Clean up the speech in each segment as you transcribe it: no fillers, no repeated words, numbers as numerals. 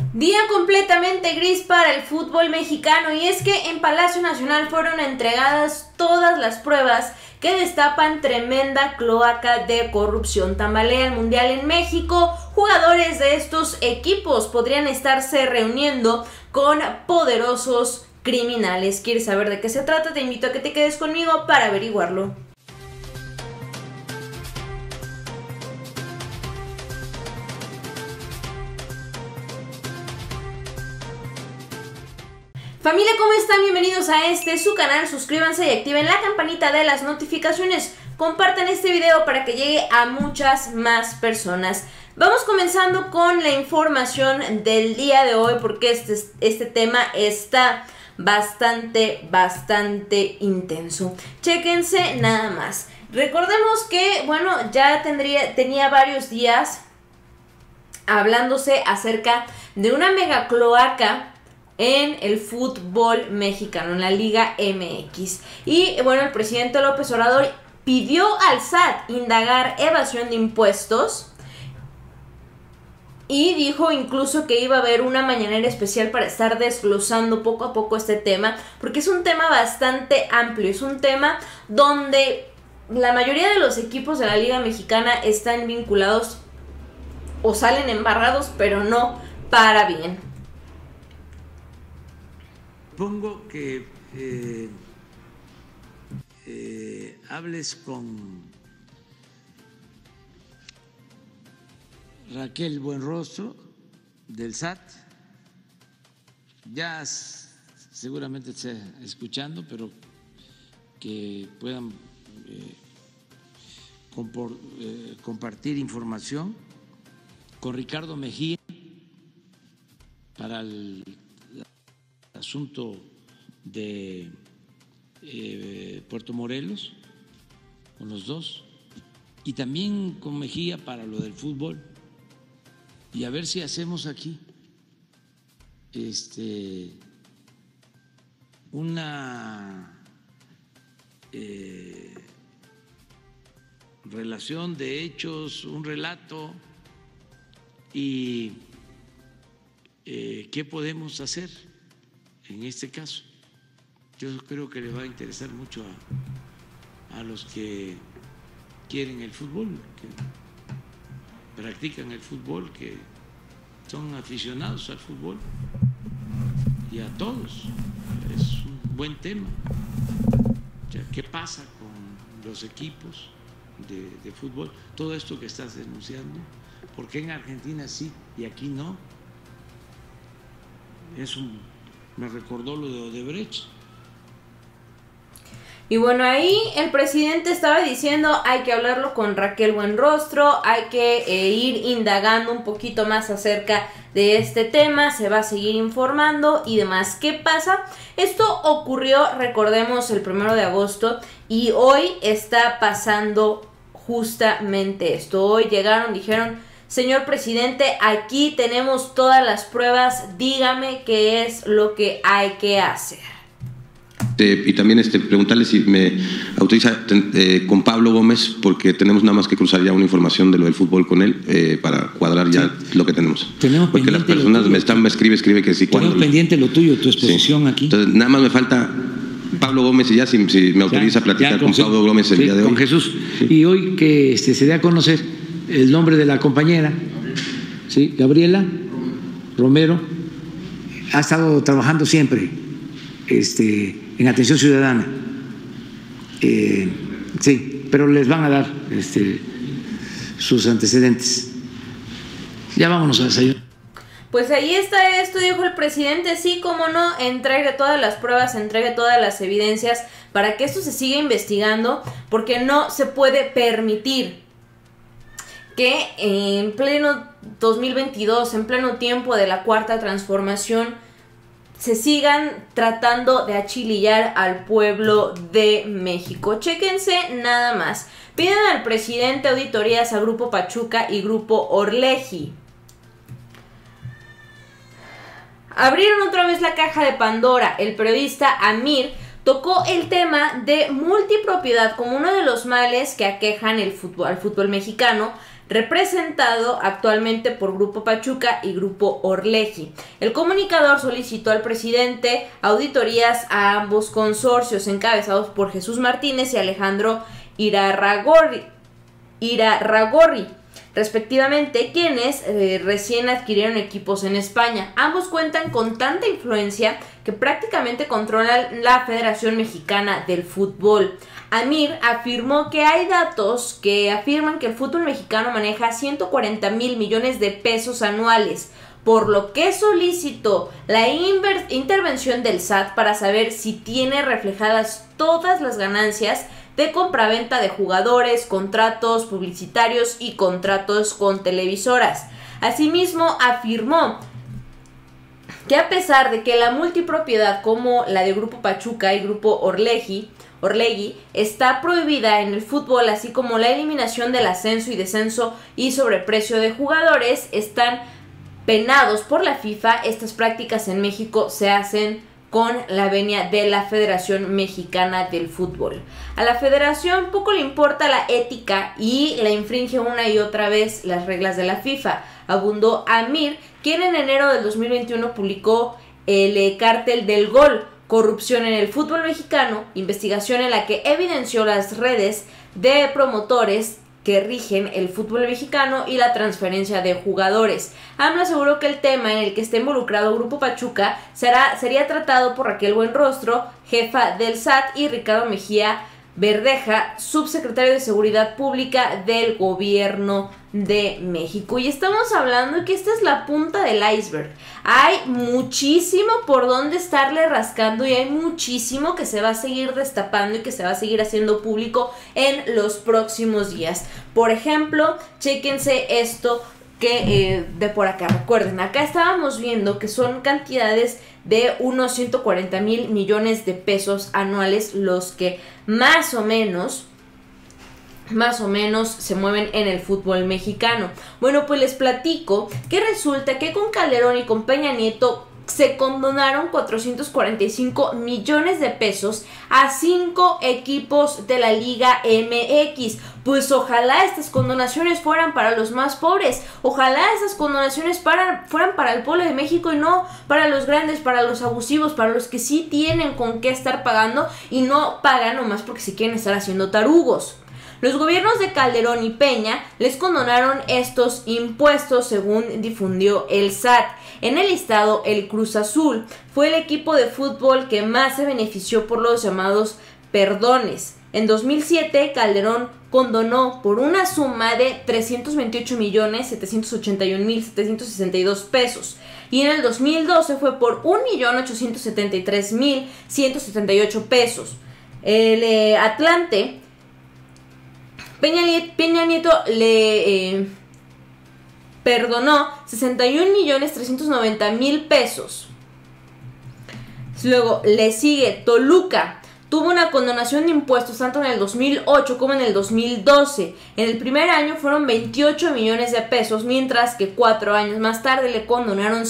Día completamente gris para el fútbol mexicano, y es que en Palacio Nacional fueron entregadas todas las pruebas que destapan tremenda cloaca de corrupción. Tambalea el Mundial en México. Jugadores de estos equipos podrían estarse reuniendo con poderosos criminales. ¿Quieres saber de qué se trata? Te invito a que te quedes conmigo para averiguarlo. Familia, ¿cómo están? Bienvenidos a su canal. Suscríbanse y activen la campanita de las notificaciones. Compartan este video para que llegue a muchas más personas. Vamos comenzando con la información del día de hoy, porque este tema está bastante intenso. Chéquense nada más. Recordemos que, bueno, ya tenía varios días hablándose acerca de una mega cloaca en el fútbol mexicano, en la Liga MX. Y bueno, el presidente López Obrador pidió al SAT indagar evasión de impuestos y dijo incluso que iba a haber una mañanera especial para estar desglosando poco a poco este tema, porque es un tema bastante amplio, es un tema donde la mayoría de los equipos de la Liga Mexicana están vinculados o salen embarrados, pero no para bien. Supongo que hables con Raquel Buenrostro del SAT. Ya seguramente está escuchando, pero que puedan compartir información con Ricardo Mejía para el asunto de Puerto Morelos, con los dos, y también con Mejía para lo del fútbol, y a ver si hacemos aquí una relación de hechos, un relato, y qué podemos hacer en este caso. Yo creo que le va a interesar mucho a los que quieren el fútbol, que practican el fútbol, que son aficionados al fútbol, y a todos. Es un buen tema. O sea, ¿qué pasa con los equipos de fútbol? Todo esto que estás denunciando, ¿por qué en Argentina sí y aquí no? Me recordó lo de Odebrecht. Y bueno, ahí el presidente estaba diciendo hay que hablarlo con Raquel Buenrostro, hay que ir indagando un poquito más acerca de este tema, se va a seguir informando y demás. ¿Qué pasa? Esto ocurrió, recordemos, el 1 de agosto y hoy está pasando justamente esto. Hoy llegaron, dijeron: señor presidente, aquí tenemos todas las pruebas, dígame qué es lo que hay que hacer. Y también preguntarle si me autoriza con Pablo Gómez, porque tenemos nada más que cruzar ya una información de lo del fútbol con él, para cuadrar ya lo que tenemos. Porque las personas me escribe que sí. Tenemos pendiente lo tuyo, tu exposición aquí. Entonces nada más me falta Pablo Gómez, y ya si me autoriza a platicar con Pablo Gómez el día de hoy. Con Jesús. Sí. Y hoy que se dé a conocer el nombre de la compañera, ¿sí? Gabriela Romero, ha estado trabajando siempre en atención ciudadana. Sí, pero les van a dar sus antecedentes. Ya vámonos a desayunar. Pues ahí está esto, dijo el presidente, sí, como no, entregue todas las pruebas, entregue todas las evidencias para que esto se siga investigando, porque no se puede permitir que en pleno 2022, en pleno tiempo de la cuarta transformación, se sigan tratando de achilillar al pueblo de México. Chéquense nada más. Piden al presidente auditorías a Grupo Pachuca y Grupo Orleji. Abrieron otra vez la caja de Pandora. El periodista Amir tocó el tema de multipropiedad como uno de los males que aquejan al fútbol mexicano, representado actualmente por Grupo Pachuca y Grupo Orleji. El comunicador solicitó al presidente auditorías a ambos consorcios encabezados por Jesús Martínez y Alejandro Irarrágorri, respectivamente, quienes recién adquirieron equipos en España. Ambos cuentan con tanta influencia que prácticamente controlan la Federación Mexicana del Fútbol. Amir afirmó que hay datos que afirman que el fútbol mexicano maneja 140 mil millones de pesos anuales, por lo que solicitó la intervención del SAT para saber si tiene reflejadas todas las ganancias de compraventa de jugadores, contratos publicitarios y contratos con televisoras. Asimismo, afirmó que a pesar de que la multipropiedad como la de Grupo Pachuca y Grupo Orleji está prohibida en el fútbol, así como la eliminación del ascenso y descenso y sobreprecio de jugadores, están penados por la FIFA. Estas prácticas en México se hacen con la venia de la Federación Mexicana del Fútbol. A la federación poco le importa la ética y la infringe una y otra vez las reglas de la FIFA, abundó Amir, quien en enero del 2021 publicó el Cártel del Gol, corrupción en el fútbol mexicano, investigación en la que evidenció las redes de promotores que rigen el fútbol mexicano y la transferencia de jugadores. AMLO aseguró que el tema en el que está involucrado Grupo Pachuca sería tratado por Raquel Buenrostro, jefa del SAT, y Ricardo Mejía Verdeja, subsecretario de Seguridad Pública del Gobierno de México. Y estamos hablando que esta es la punta del iceberg. Hay muchísimo por donde estarle rascando y hay muchísimo que se va a seguir destapando y que se va a seguir haciendo público en los próximos días. Por ejemplo, chéquense esto que de por acá. Recuerden, acá estábamos viendo que son cantidades de unos 140 mil millones de pesos anuales los que más o menos se mueven en el fútbol mexicano. Bueno, pues les platico que resulta que con Calderón y con Peña Nieto se condonaron 445 millones de pesos a 5 equipos de la Liga MX. Pues ojalá estas condonaciones fueran para los más pobres, ojalá estas condonaciones fueran para el pueblo de México y no para los grandes, para los abusivos, para los que sí tienen con qué estar pagando y no pagan nomás porque se quieren estar haciendo tarugos. Los gobiernos de Calderón y Peña les condonaron estos impuestos, según difundió el SAT. En el listado, el Cruz Azul fue el equipo de fútbol que más se benefició por los llamados perdones. En 2007, Calderón condonó por una suma de 328.781.762 pesos. Y en el 2012 fue por 1.873.178 pesos. El Atlante, Peña Nieto le perdonó 61.390.000 pesos. Luego le sigue Toluca. Tuvo una condonación de impuestos tanto en el 2008 como en el 2012. En el primer año fueron 28 millones de pesos, mientras que 4 años más tarde le condonaron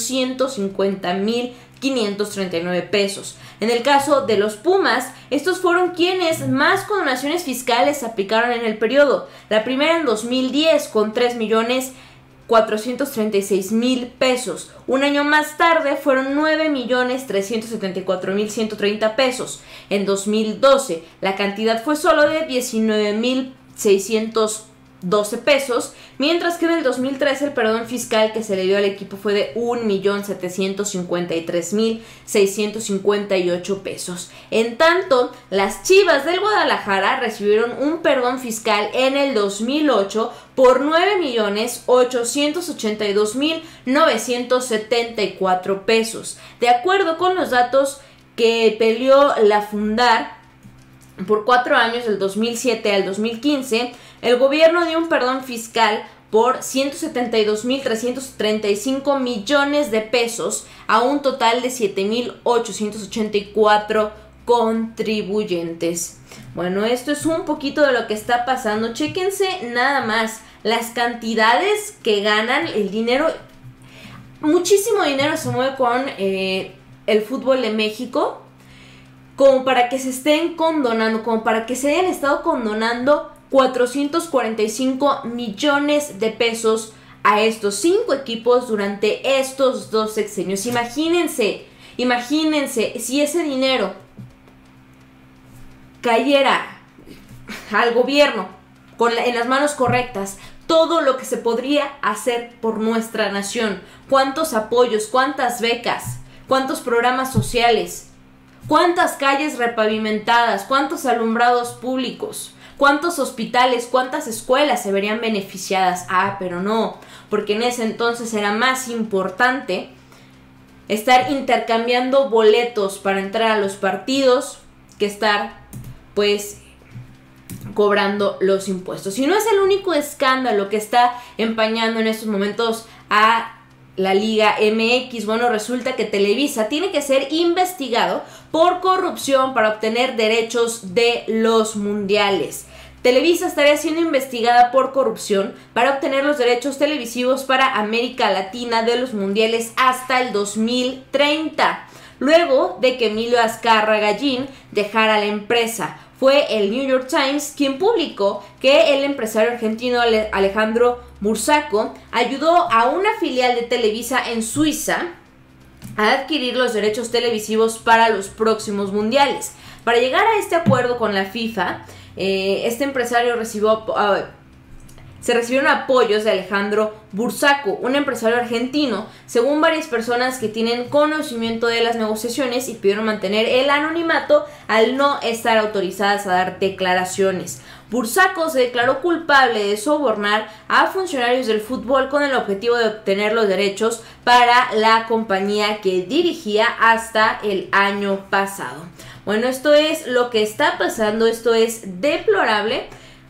150.539 pesos. En el caso de los Pumas, estos fueron quienes más condonaciones fiscales aplicaron en el periodo. La primera en 2010 con 3.436.000 pesos. Un año más tarde fueron 9.374.130 pesos. En 2012 la cantidad fue solo de 19.612 pesos, mientras que en el 2013 el perdón fiscal que se le dio al equipo fue de 1.753.658 pesos. En tanto, las Chivas del Guadalajara recibieron un perdón fiscal en el 2008 por 9.882.974 pesos. De acuerdo con los datos que peleó la Fundar, por 4 años, del 2007 al 2015, el gobierno dio un perdón fiscal por 172.335 millones de pesos a un total de 7.884 contribuyentes. Bueno, esto es un poquito de lo que está pasando. Chéquense nada más las cantidades que ganan, el dinero. Muchísimo dinero se mueve con el fútbol de México, como para que se estén condonando, como para que se hayan estado condonando 445 millones de pesos a estos 5 equipos durante estos 2 sexenios. Imagínense si ese dinero cayera al gobierno en las manos correctas, todo lo que se podría hacer por nuestra nación, cuántos apoyos, cuántas becas, cuántos programas sociales, cuántas calles repavimentadas, cuántos alumbrados públicos, cuántos hospitales, cuántas escuelas se verían beneficiadas. Pero no, porque en ese entonces era más importante estar intercambiando boletos para entrar a los partidos que estar, pues, cobrando los impuestos. Y no es el único escándalo que está empañando en estos momentos a la Liga MX. Bueno, resulta que Televisa tiene que ser investigado por corrupción para obtener derechos de los mundiales. Televisa estaría siendo investigada por corrupción para obtener los derechos televisivos para América Latina de los mundiales hasta el 2030, luego de que Emilio Azcárraga Gallín dejara la empresa. Fue el New York Times quien publicó que el empresario argentino Alejandro Bursaco ayudó a una filial de Televisa en Suiza a adquirir los derechos televisivos para los próximos mundiales. Para llegar a este acuerdo con la FIFA, este empresario se recibieron apoyos de Alejandro Bursaco, un empresario argentino, según varias personas que tienen conocimiento de las negociaciones, y pidieron mantener el anonimato al no estar autorizadas a dar declaraciones. Bursaco se declaró culpable de sobornar a funcionarios del fútbol con el objetivo de obtener los derechos para la compañía que dirigía hasta el año pasado. Bueno, esto es lo que está pasando, esto es deplorable.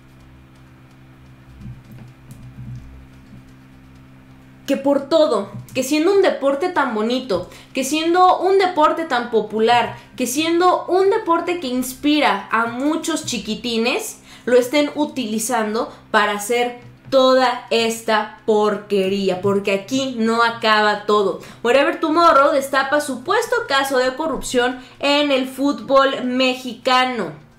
Que por todo, que siendo un deporte tan bonito, que siendo un deporte tan popular, que siendo un deporte que inspira a muchos chiquitines, lo estén utilizando para hacer toda esta porquería, porque aquí no acaba todo. Whatever Tomorrow destapa supuesto caso de corrupción en el fútbol mexicano.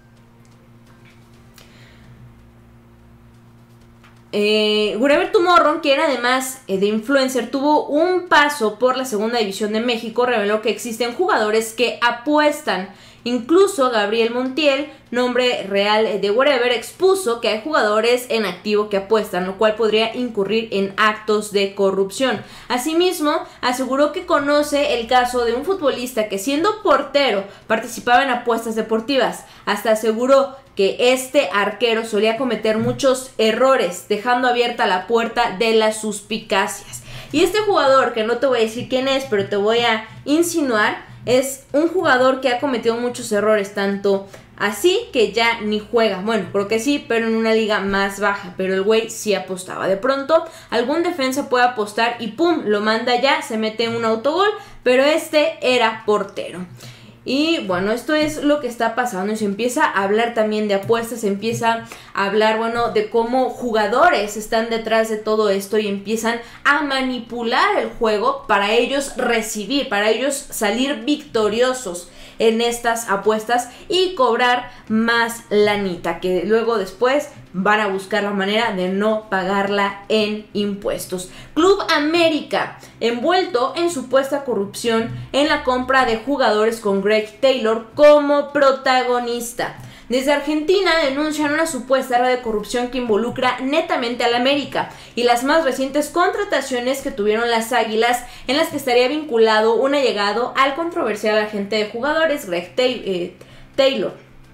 Whatever Tomorrow, quien además de influencer tuvo un paso por la segunda división de México, reveló que existen jugadores que apuestan. Incluso Gabriel Montiel, nombre real de Whatever, expuso que hay jugadores en activo que apuestan, lo cual podría incurrir en actos de corrupción. Asimismo, aseguró que conoce el caso de un futbolista que, siendo portero, participaba en apuestas deportivas. Hasta aseguró que este arquero solía cometer muchos errores, dejando abierta la puerta de las suspicacias. Y este jugador, que no te voy a decir quién es, pero te voy a insinuar, es un jugador que ha cometido muchos errores, tanto así que ya ni juega. Bueno, creo que sí, pero en una liga más baja. Pero el güey sí apostaba. De pronto, algún defensa puede apostar y ¡pum! Lo manda ya, se mete un autogol, pero este era portero. Y bueno, esto es lo que está pasando. Y se empieza a hablar también de apuestas, se empieza a hablar, bueno, de cómo jugadores están detrás de todo esto y empiezan a manipular el juego para ellos recibir, para ellos salir victoriosos en estas apuestas y cobrar más lanita, que luego después van a buscar la manera de no pagarla en impuestos. Club América, envuelto en supuesta corrupción en la compra de jugadores con Greg Taylor como protagonista. Desde Argentina denuncian una supuesta red de corrupción que involucra netamente a la América y las más recientes contrataciones que tuvieron las Águilas, en las que estaría vinculado un allegado al controversial agente de jugadores Greg Taylor.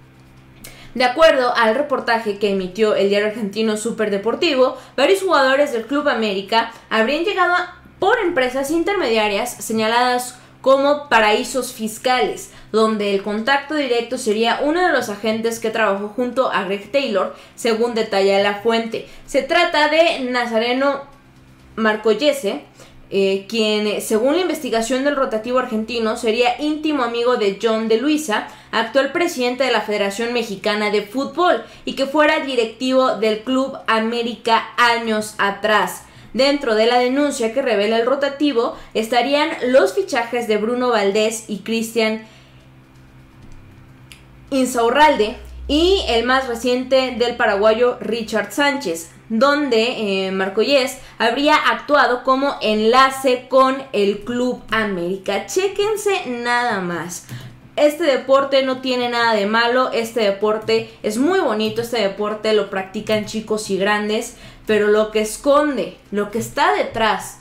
De acuerdo al reportaje que emitió el diario argentino Super Deportivo, varios jugadores del Club América habrían llegado por empresas intermediarias señaladas como paraísos fiscales, donde el contacto directo sería uno de los agentes que trabajó junto a Greg Taylor, según detalla la fuente. Se trata de Nazareno Marcollese, quien, según la investigación del rotativo argentino, sería íntimo amigo de John de Luisa, actual presidente de la Federación Mexicana de Fútbol, y que fuera directivo del Club América años atrás. Dentro de la denuncia que revela el rotativo estarían los fichajes de Bruno Valdés y Cristian Insaurralde y el más reciente del paraguayo Richard Sánchez, donde Marcollés habría actuado como enlace con el Club América. Chéquense nada más. Este deporte no tiene nada de malo, este deporte es muy bonito, este deporte lo practican chicos y grandes, pero lo que esconde, lo que está detrás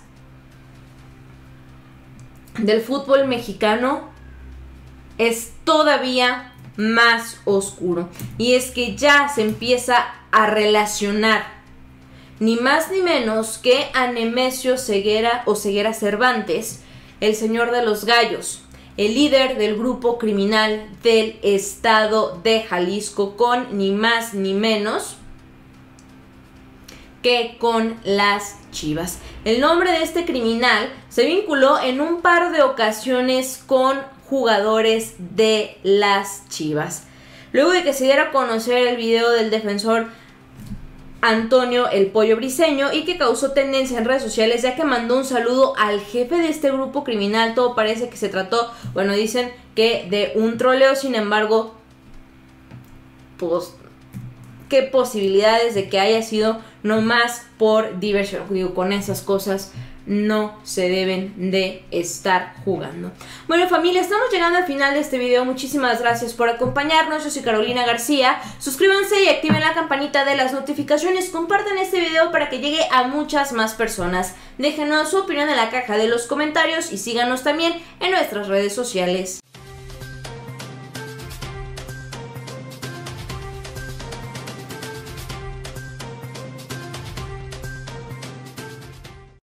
del fútbol mexicano es todavía más oscuro. Y es que ya se empieza a relacionar ni más ni menos que a Nemesio Ceguera o Ceguera Cervantes, el señor de los gallos, el líder del grupo criminal del estado de Jalisco, con ni más ni menos que con las Chivas. El nombre de este criminal se vinculó en un par de ocasiones con jugadores de las Chivas. Luego de que se diera a conocer el video del defensor Antonio El Pollo Briseño y que causó tendencia en redes sociales, ya que mandó un saludo al jefe de este grupo criminal, todo parece que se trató, bueno, dicen que de un troleo. Sin embargo, pues, qué posibilidades de que haya sido nomás por diversión. Digo, con esas cosas no se deben de estar jugando. Bueno, familia, estamos llegando al final de este video. Muchísimas gracias por acompañarnos. Yo soy Carolina García. Suscríbanse y activen la campanita de las notificaciones. Compartan este video para que llegue a muchas más personas. Déjenos su opinión en la caja de los comentarios y síganos también en nuestras redes sociales.